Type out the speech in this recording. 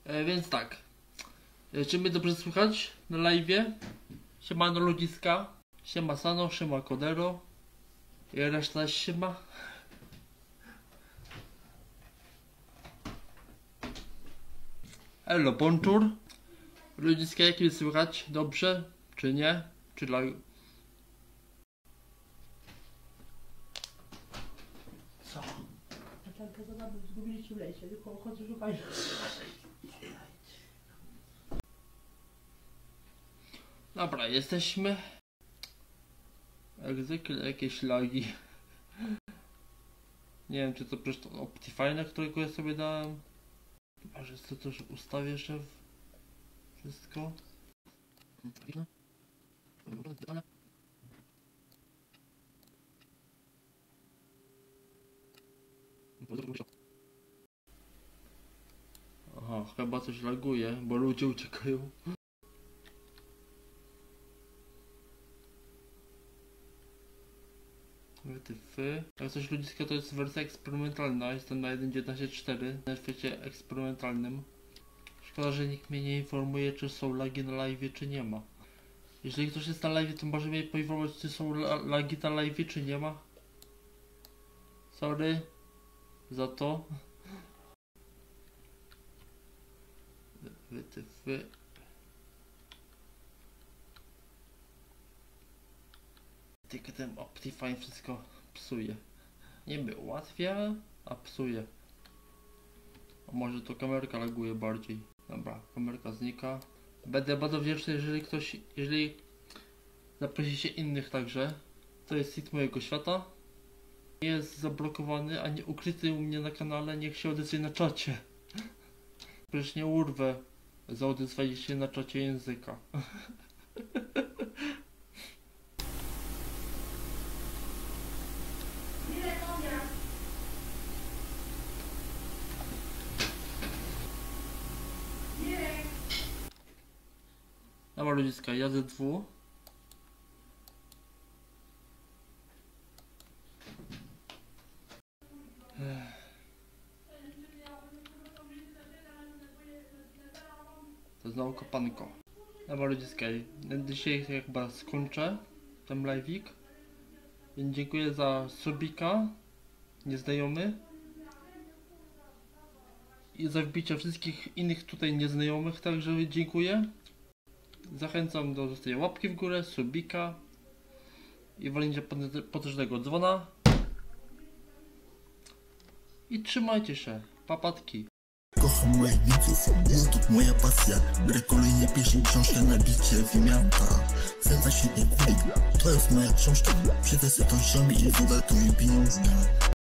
Więc tak. Czy mnie dobrze słychać na live'ie? Siemano ludziska. Siema Sano, siema Kodero. I reszta siema. Hello, bonjour. Ludziska, jak mnie słychać? Dobrze? Czy nie? Czy dla... Co? Zgubiliście w lesie, tylko chodzę szukać. Dobra, jesteśmy. Jak zwykle jakieś lagi. Nie wiem, czy to przecież to Optifine, którego ja sobie dałem. Chyba, że to też ustawię jeszcze wszystko. Aha, chyba coś laguje, bo ludzie uciekają. Wytyfy. Jak coś ludziska, to jest wersja eksperymentalna, jestem na 1.19.4 na świecie eksperymentalnym. Szkoda, że nikt mnie nie informuje, czy są lagi na live, czy nie ma. Jeżeli ktoś jest na live, to może mnie poinformować, czy są lagi na live, czy nie ma. Sorry za to. Wytyfy. Tylko ten Optifine wszystko psuje. Niby ułatwia, a psuje. A może to kamerka laguje bardziej. Dobra, kamerka znika. Będę bardzo wdzięczny, jeżeli zaprosicie innych także. To jest hit mojego świata. Nie jest zablokowany, ani ukryty u mnie na kanale, niech się odezwie na czacie. Przecież nie urwę za odezwanie się na czacie języka. Dobra ludziska, jadę dwu. To znowu kopanko. Dobra ludziska, dzisiaj chyba skończę ten live'ik. Więc dziękuję za subika, nieznajomy. I za wbicie wszystkich innych tutaj nieznajomych, także dziękuję. Zachęcam do zostawienia łapki w górę, subika i walnięcia potężnego dzwona. I trzymajcie się, papatki. Kocham moich widzów, YouTube moja pasja. Biorę kolejnie pierwszą książkę na bicie wymianka. Sensacyjnie kulik, to jest moja książka. Przyjdę sobie tą ziemi i wyda tu mi pieniążki.